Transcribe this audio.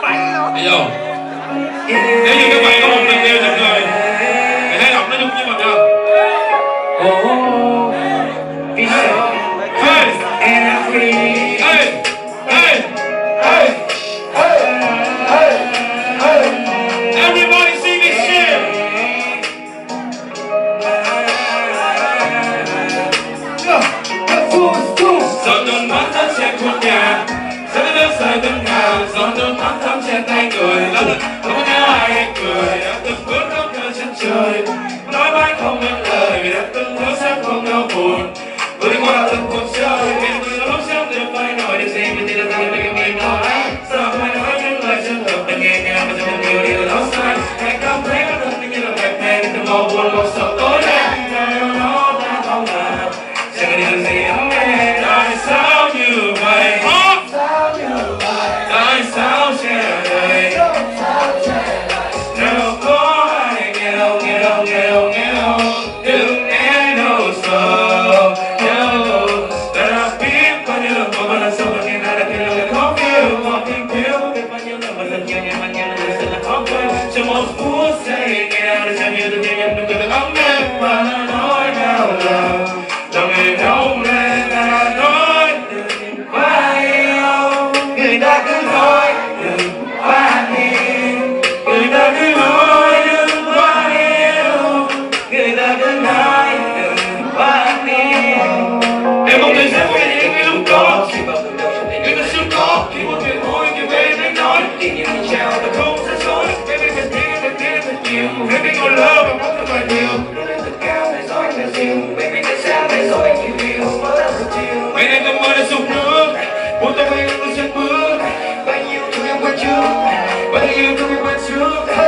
Thấy không? Nếu như các bạn có một tình yêu tuyệt vời thì hãy đọc nó chung với mình nha. Everybody sing this shit. Giọt nước mắt thấm trên khuôn nhà, giọt nước rơi từng ngào, giọt nước mắt thấm trên tay người. Không nhớ ai hay cười, đã từng bước khắp nơi chân trời, nói mãi không ngừng lời, đã từng hứa sẽ không đau buồn. Vượt qua từng cuộc chơi, vì từ lúc sớm được phải nói điều gì, vì tin là mình mình nói. Giờ phải nói những lời chân thực, đừng nghe nhàng và chẳng nhiều điều đó sai. Hãy cảm thấy bản thân như là bẹp bẹp, từng màu buồn một sợ tối đen, nó ta không ngờ, chẳng điều gì ấm êm. Tại sao như vậy? Tại sao che đây? Nếu có ai nghe đâu, đừng nghe đâu sợ. Ta đã biết bao nhiêu lần một lần sau và ngày nay đã thấy là khó kêu, một tiếng thiếu biết bao nhiêu lần một lần nhiều ngày mà nghe là sự là khó quên. Trong một phút giây nghe nào để cho nhiều từ nhiều nhầm đừng cười ấm êm mà nói nào lòng người không nên ta nói đừng quá yêu. Người ta cứ nói đừng quá yêu, người ta cứ nói đừng quá yêu, người ta cứ nói đừng quá yêu. Em không thể sẽ quên những cái lúc đó, người ta chưa có khi một chuyện thôi kể về anh nói kỷ niệm mình chào ta không sẽ dối. Baby mình biết thật nhiều, baby còn love và muốn thật nhiều. Lên thật cao để giỏi thật dịu, baby tại sao để rồi anh yêu mới là thật chiều. Ngày nay cơn mưa đã sụp nước, muốn ta quay lưng trên bước. Bao nhiêu thương em quên trước, bao nhiêu thương em quên trước.